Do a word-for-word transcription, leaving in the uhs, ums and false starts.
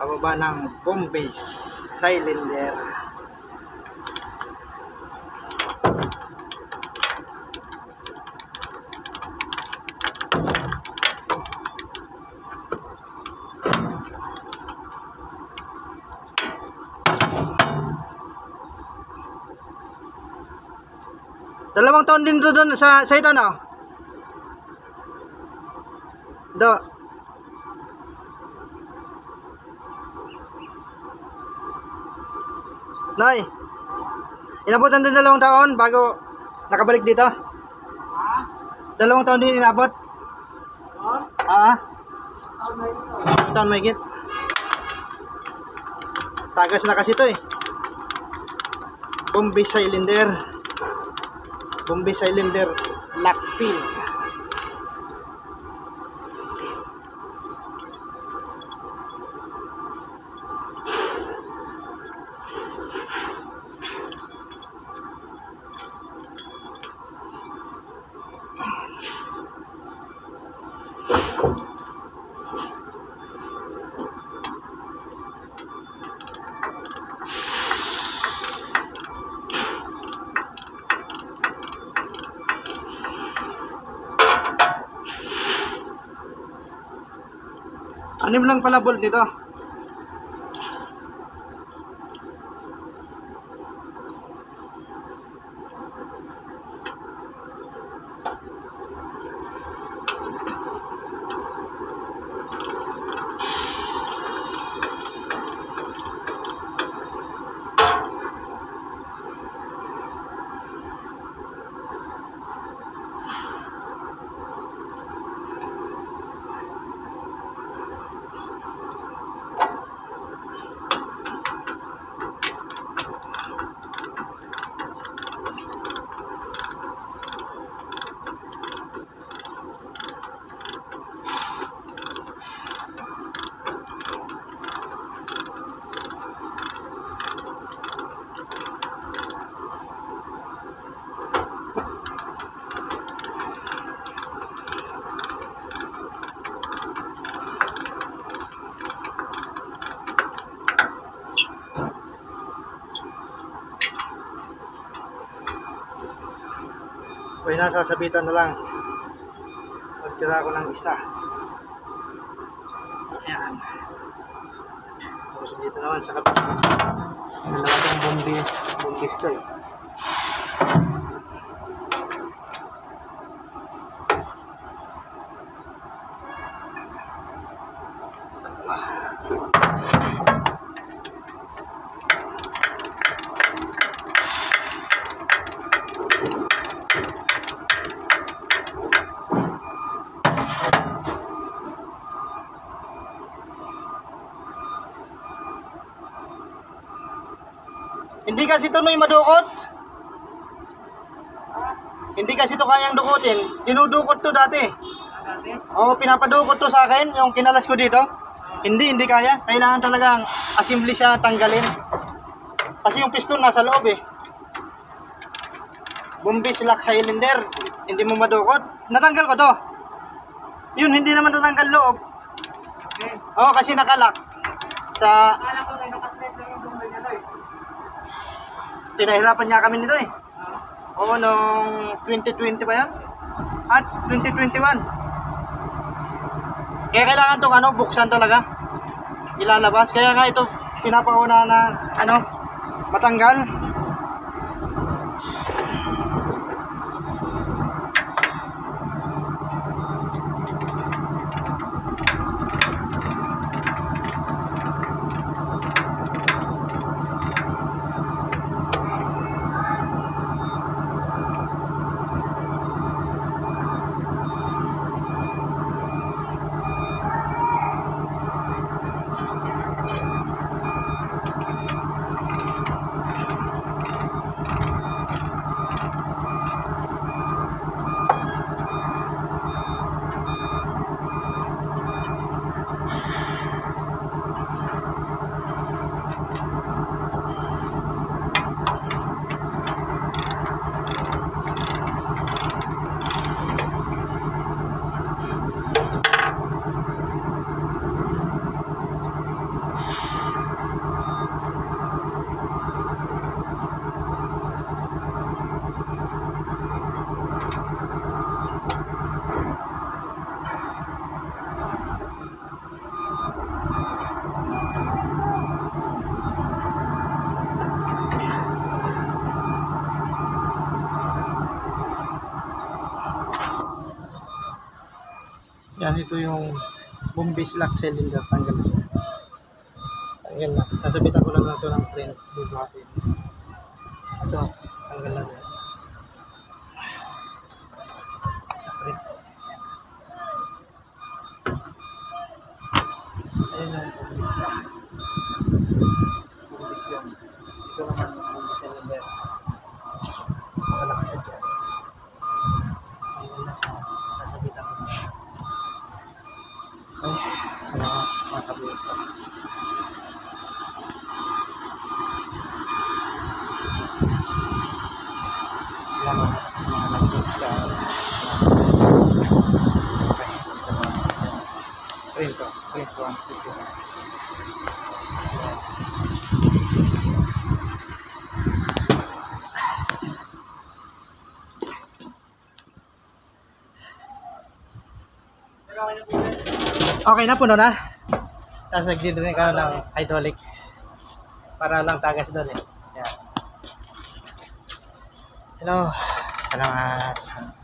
pababa ng boom base cylinder. Dalawang taon din doon sa sa ito, no? Do. Nay. Inabutan din dalawang taon bago nakabalik dito. Ha? Dalawang taon din inabot. Ha? Ah. Taon may git. Tagas na kasi to eh. Boom base cylinder. Boom base cylinder lock pin. Anim lang pala bolt nito. Okay na, sasabitan na lang. Magtira ako ng isa. Ayan. Tapos dito naman sa kapit. Ano naman itong bombi, bombis to eh. Hindi kasi ito may madukot. Hindi kasi ito kayang dukutin. Dinudukot to dati. Oo, pinapadukot to sa akin. Yung kinalas ko dito. Hindi, hindi kaya. Kailangan talagang assembly siya tanggalin. Kasi yung piston nasa loob eh. Boom base lock cylinder. Hindi mo madukot. Natanggal ko to. Yun, hindi naman natanggal loob. Oo, kasi nakalock. Sa... Pinahirapan niya kami nito eh. Oo, nung twenty twenty ba yan? At twenty twenty-one. Kaya kailangan itong ano, buksan talaga. Ilalabas. Kaya nga ito pinapauna na ano, matanggal. Yan, ito yung bumbis lock cylinder. Tanggal na siya. Tanggal na. Sasabitan ko lang lang ito ng print. Bubuhatin. Ito, tanggal na rin. Sa print. Ayun na, bumbis lock. Bumbis yun. Ito naman, bumbis cylinder. Makalak siya dyan. Ayun na siya. Sasabitan ko lang. Okay, salamat mga kabuhat ko. Salamat sa mga nag-subscribe. Okay, ito ba? Print ko, print ko ang video. Okay na, puno na. Tapos nag-drink ka ng hydraulic para lang tagas doon eh. Yan. Hello, salamat.